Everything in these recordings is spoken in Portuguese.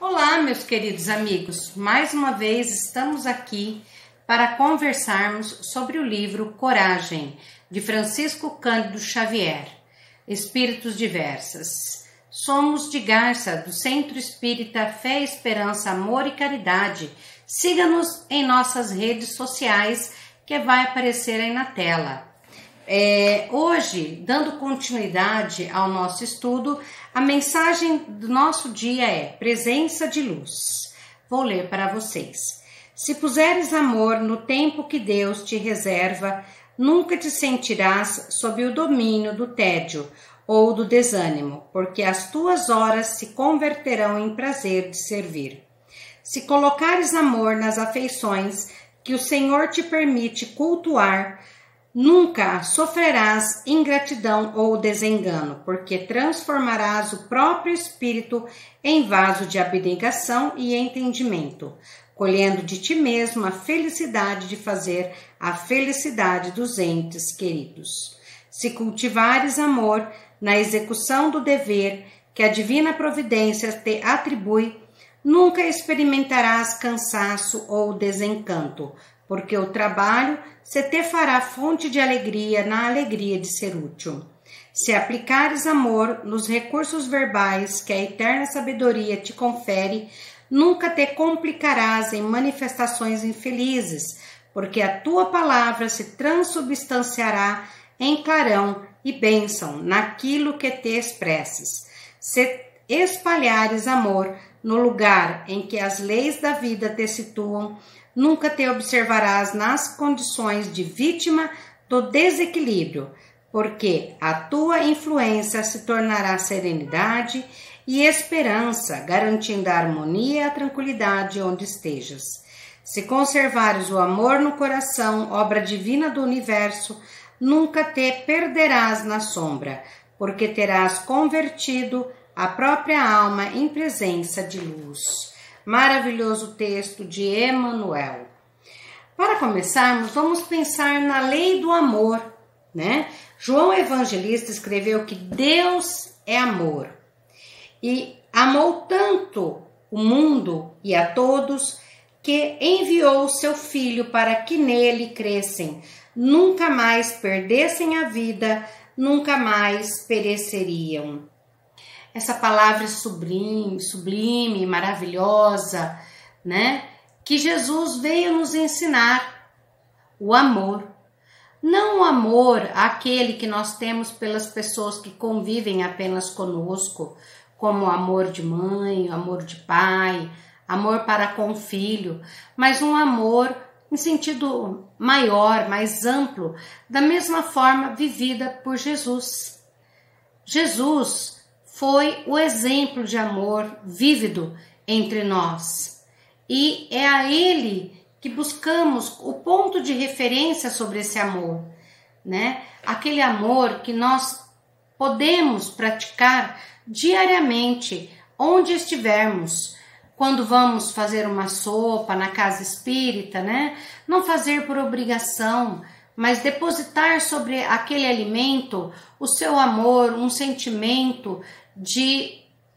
Olá, meus queridos amigos. Mais uma vez estamos aqui para conversarmos sobre o livro Coragem, de Francisco Cândido Xavier. Espíritos Diversas. Somos de Garça, do Centro Espírita Fé, Esperança, Amor e Caridade. Siga-nos em nossas redes sociais que vai aparecer aí na tela. Hoje, dando continuidade ao nosso estudo, a mensagem do nosso dia é presença de luz. Vou ler para vocês. Se puseres amor no tempo que Deus te reserva, nunca te sentirás sob o domínio do tédio ou do desânimo, porque as tuas horas se converterão em prazer de servir. Se colocares amor nas afeições que o Senhor te permite cultuar, nunca sofrerás ingratidão ou desengano, porque transformarás o próprio espírito em vaso de abnegação e entendimento, colhendo de ti mesmo a felicidade de fazer a felicidade dos entes queridos. Se cultivares amor na execução do dever que a divina providência te atribui, nunca experimentarás cansaço ou desencanto, porque o trabalho se te fará fonte de alegria na alegria de ser útil. Se aplicares amor nos recursos verbais que a eterna sabedoria te confere, nunca te complicarás em manifestações infelizes, porque a tua palavra se transubstanciará em clarão e bênção naquilo que te expresses. Se espalhares amor no lugar em que as leis da vida te situam, nunca te observarás nas condições de vítima do desequilíbrio, porque a tua influência se tornará serenidade e esperança, garantindo a harmonia e a tranquilidade onde estejas. Se conservares o amor no coração, obra divina do universo, nunca te perderás na sombra, porque terás convertido a própria alma em presença de luz. Maravilhoso texto de Emmanuel. Para começarmos, vamos pensar na lei do amor, né? João Evangelista escreveu que Deus é amor e amou tanto o mundo e a todos que enviou o seu Filho para que nele crescem, nunca mais perdessem a vida, nunca mais pereceriam. Essa palavra sublime, maravilhosa, né? Que Jesus veio nos ensinar o amor. Não o amor aquele que nós temos pelas pessoas que convivem apenas conosco, como o amor de mãe, o amor de pai, amor para com o filho, mas um amor em sentido maior, mais amplo, da mesma forma vivida por Jesus. Jesus foi o exemplo de amor vívido entre nós. E é a Ele que buscamos o ponto de referência sobre esse amor, né? Aquele amor que nós podemos praticar diariamente, onde estivermos. Quando vamos fazer uma sopa na casa espírita, né? Não fazer por obrigação, mas depositar sobre aquele alimento o seu amor, um sentimento de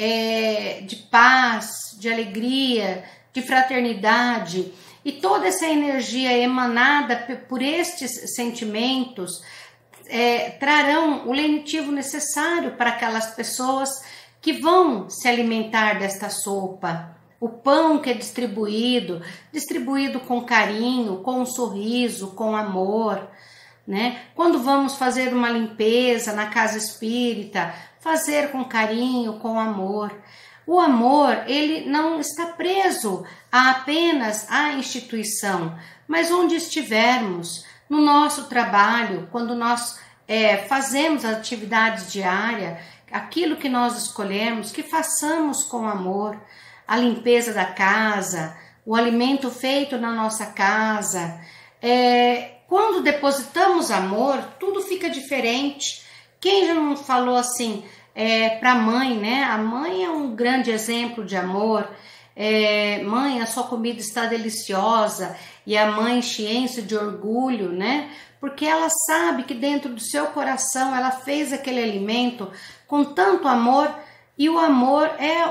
paz, de alegria, de fraternidade, e toda essa energia emanada por estes sentimentos trarão o lenitivo necessário para aquelas pessoas que vão se alimentar desta sopa. O pão que é distribuído com carinho, com um sorriso, com amor, né? Quando vamos fazer uma limpeza na casa espírita, fazer com carinho, com amor. O amor, ele não está preso apenas à instituição, mas onde estivermos, no nosso trabalho, quando nós fazemos a atividade diária, aquilo que nós escolhemos, que façamos com amor, a limpeza da casa, o alimento feito na nossa casa. Quando depositamos amor, tudo fica diferente. Quem já não falou assim para a mãe, né? A mãe é um grande exemplo de amor. Mãe, a sua comida está deliciosa, e a mãe enche de orgulho, né? Porque ela sabe que dentro do seu coração ela fez aquele alimento com tanto amor E o amor é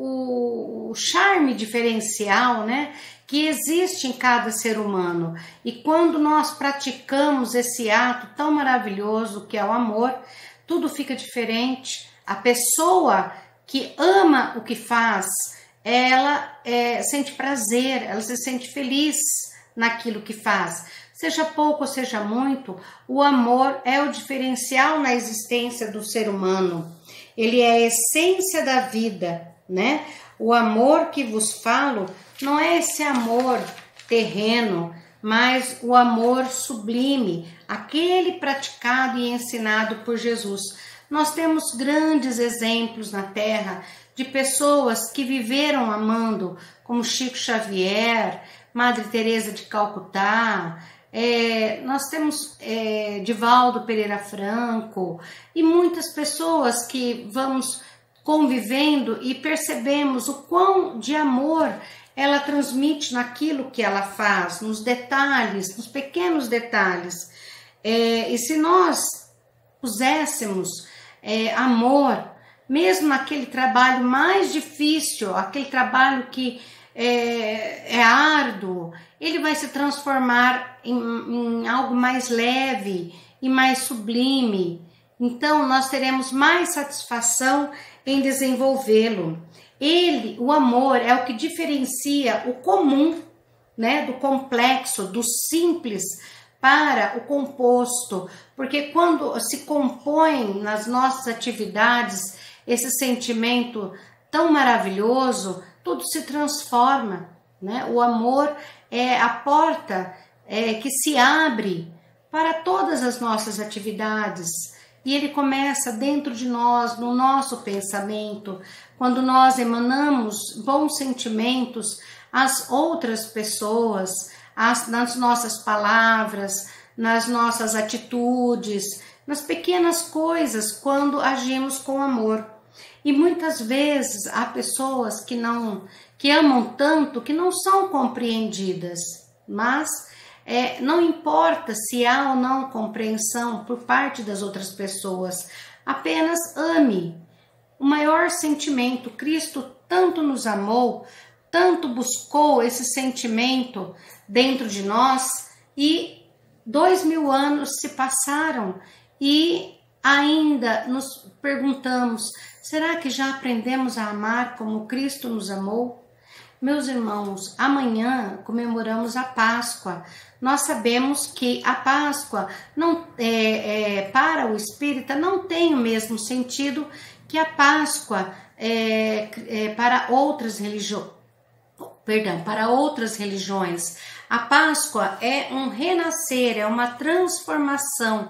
o charme diferencial, né, que existe em cada ser humano. E quando nós praticamos esse ato tão maravilhoso que é o amor, tudo fica diferente. A pessoa que ama o que faz, ela sente prazer, ela se sente feliz naquilo que faz. Seja pouco ou seja muito, o amor é o diferencial na existência do ser humano. Ele é a essência da vida, né? O amor que vos falo não é esse amor terreno, mas o amor sublime, aquele praticado e ensinado por Jesus. Nós temos grandes exemplos na Terra de pessoas que viveram amando, como Chico Xavier, Madre Teresa de Calcutá, nós temos Divaldo Pereira Franco e muitas pessoas que vamos convivendo e percebemos o quão de amor ela transmite naquilo que ela faz, nos detalhes, nos pequenos detalhes. E se nós puséssemos amor, mesmo naquele trabalho mais difícil, aquele trabalho que é árduo, ele vai se transformar em algo mais leve e mais sublime. Então, nós teremos mais satisfação em desenvolvê-lo. O amor, é o que diferencia o comum, né, do complexo, do simples para o composto, porque quando se compõe nas nossas atividades esse sentimento tão maravilhoso, tudo se transforma, né? O amor é a porta que se abre para todas as nossas atividades e ele começa dentro de nós, no nosso pensamento, quando nós emanamos bons sentimentos às outras pessoas, nas nossas palavras, nas nossas atitudes, nas pequenas coisas, quando agimos com amor. E muitas vezes há pessoas que amam tanto que não são compreendidas, mas não importa se há ou não compreensão por parte das outras pessoas, apenas ame. O maior sentimento, Cristo tanto nos amou, tanto buscou esse sentimento dentro de nós e 2000 anos se passaram e ainda nos perguntamos, será que já aprendemos a amar como Cristo nos amou? Meus irmãos, amanhã comemoramos a Páscoa. Nós sabemos que a Páscoa para o espírita não tem o mesmo sentido que a Páscoa para outras religiões. Para outras religiões. A Páscoa é um renascer, é uma transformação,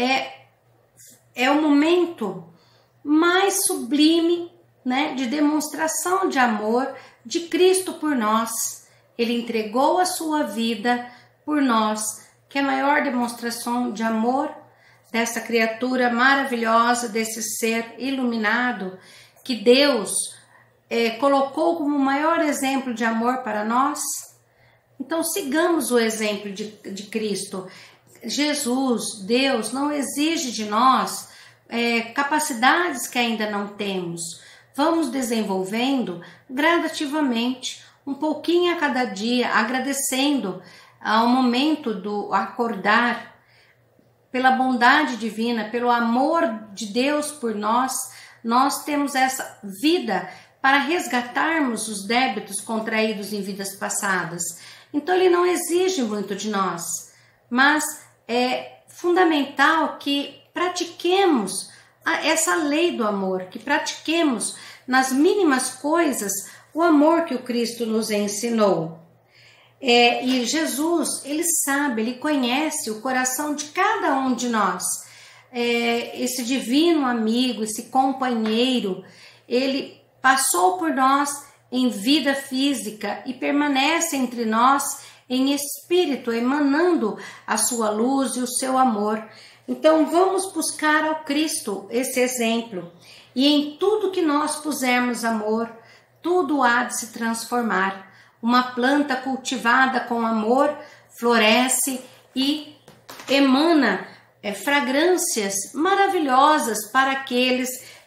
é o momento mais sublime, né, de demonstração de amor de Cristo por nós. Ele entregou a sua vida por nós, que é a maior demonstração de amor dessa criatura maravilhosa, desse ser iluminado, que Deus colocou como o maior exemplo de amor para nós. Então sigamos o exemplo de Cristo. Jesus, Deus, não exige de nós capacidades que ainda não temos. Vamos desenvolvendo gradativamente, um pouquinho a cada dia, agradecendo ao momento do acordar, pela bondade divina, pelo amor de Deus por nós. Nós temos essa vida para resgatarmos os débitos contraídos em vidas passadas. Então ele não exige muito de nós, mas é fundamental que pratiquemos essa lei do amor, que pratiquemos nas mínimas coisas o amor que o Cristo nos ensinou. E Jesus, ele sabe, ele conhece o coração de cada um de nós. Esse divino amigo, esse companheiro, ele passou por nós em vida física e permanece entre nós em espírito, emanando a sua luz e o seu amor. Então vamos buscar ao Cristo esse exemplo, e em tudo que nós pusermos amor, tudo há de se transformar. Uma planta cultivada com amor floresce e emana fragrâncias maravilhosas para aqueles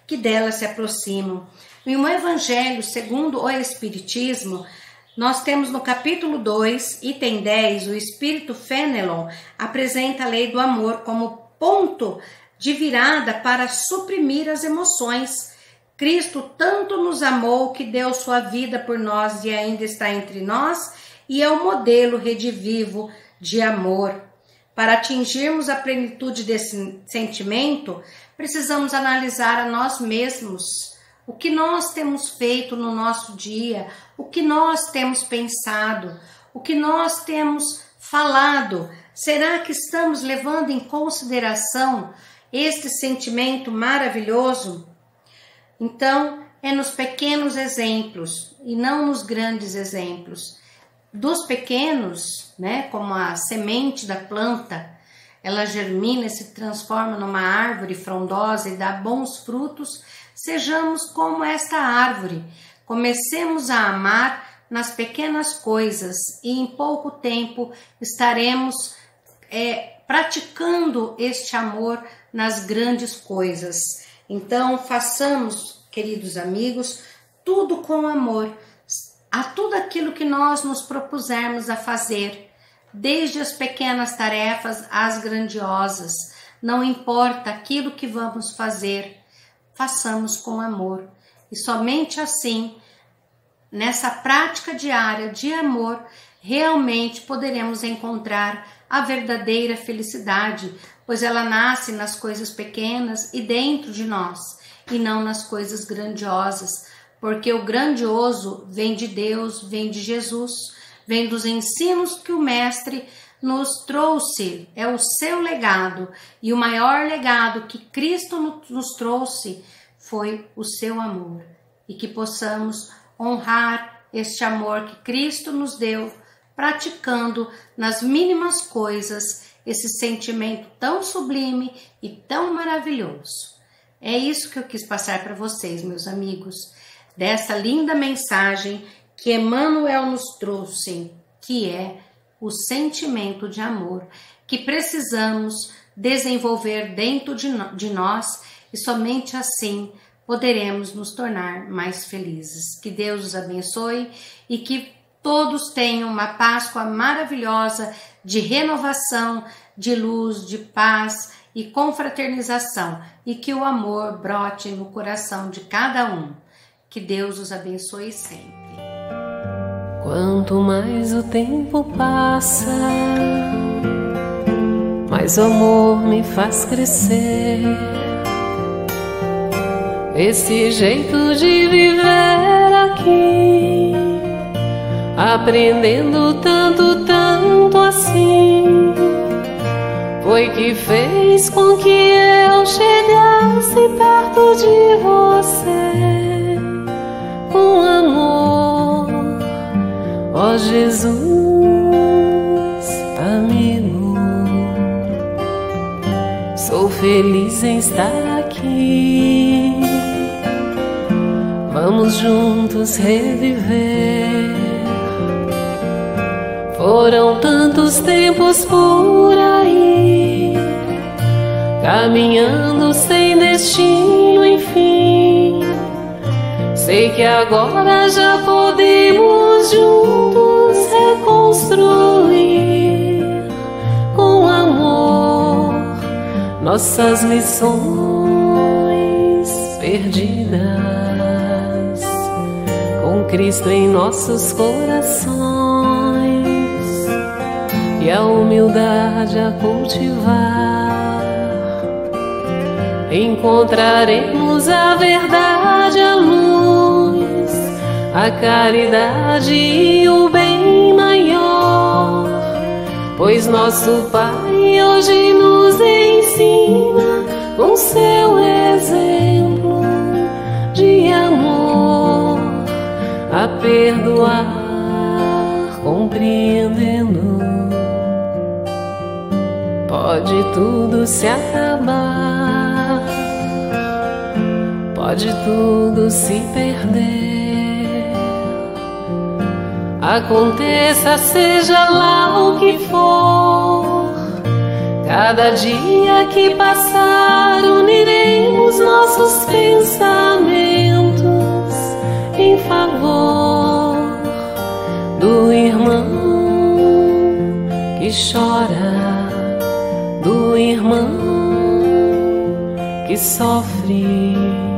que dela se aproximam. E o Evangelho segundo o Espiritismo, nós temos no capítulo 2, item 10, o Espírito Fenelon apresenta a lei do amor como ponto de virada para suprimir as emoções. Cristo tanto nos amou que deu sua vida por nós e ainda está entre nós, e é o modelo redivivo de amor. Para atingirmos a plenitude desse sentimento, precisamos analisar a nós mesmos, o que nós temos feito no nosso dia, o que nós temos pensado, o que nós temos falado. Será que estamos levando em consideração este sentimento maravilhoso? Então, é nos pequenos exemplos e não nos grandes exemplos. Dos pequenos, né, como a semente da planta, ela germina e se transforma numa árvore frondosa e dá bons frutos. Sejamos como esta árvore, comecemos a amar nas pequenas coisas e em pouco tempo estaremos praticando este amor nas grandes coisas. Então façamos, queridos amigos, tudo com amor, a tudo aquilo que nós nos propusermos a fazer, desde as pequenas tarefas às grandiosas, não importa aquilo que vamos fazer, façamos com amor. E somente assim, nessa prática diária de amor, realmente poderemos encontrar a verdadeira felicidade, pois ela nasce nas coisas pequenas e dentro de nós, e não nas coisas grandiosas, porque o grandioso vem de Deus, vem de Jesus, vem dos ensinos que o Mestre nos trouxe, é o seu legado, e o maior legado que Cristo nos trouxe foi o seu amor, e que possamos honrar este amor que Cristo nos deu, praticando nas mínimas coisas esse sentimento tão sublime e tão maravilhoso. É isso que eu quis passar para vocês, meus amigos, dessa linda mensagem que Emmanuel nos trouxe, que é o sentimento de amor que precisamos desenvolver dentro de nós, e somente assim poderemos nos tornar mais felizes. Que Deus os abençoe e que todos tenham uma Páscoa maravilhosa de renovação, de luz, de paz e confraternização, e que o amor brote no coração de cada um. Que Deus os abençoe sempre. Quanto mais o tempo passa, mais o amor me faz crescer. Esse jeito de viver aqui, aprendendo tanto, tanto assim, foi que fez com que eu chegasse perto de você com amor. Ó Jesus, amigo, sou feliz em estar aqui. Vamos juntos reviver. Foram tantos tempos por aí, caminhando sem destino, enfim. Sei que agora já podemos juntos reconstruir com amor nossas lições perdidas, com Cristo em nossos corações e a humildade a cultivar. Encontraremos a verdade, a luz, a caridade e o bem maior, pois nosso Pai hoje nos ensina com seu exemplo de amor a perdoar, compreendendo. Pode tudo se acabar, pode tudo se perder, aconteça seja lá o que for. Cada dia que passar uniremos os nossos pensamentos em favor do irmão que chora, do irmão que sofre,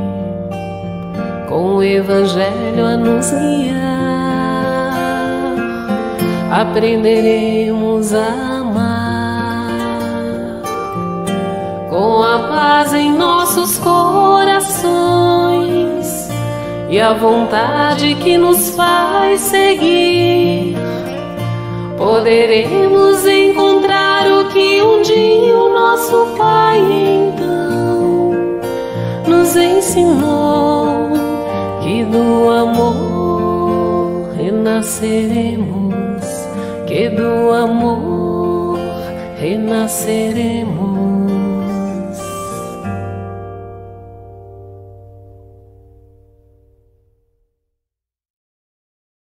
com o Evangelho a nos guiar, aprenderemos a amar, com a paz em nossos corações e a vontade que nos faz seguir. Poderemos encontrar o que um dia o nosso Pai então nos ensinou, que do amor renasceremos, que do amor renasceremos.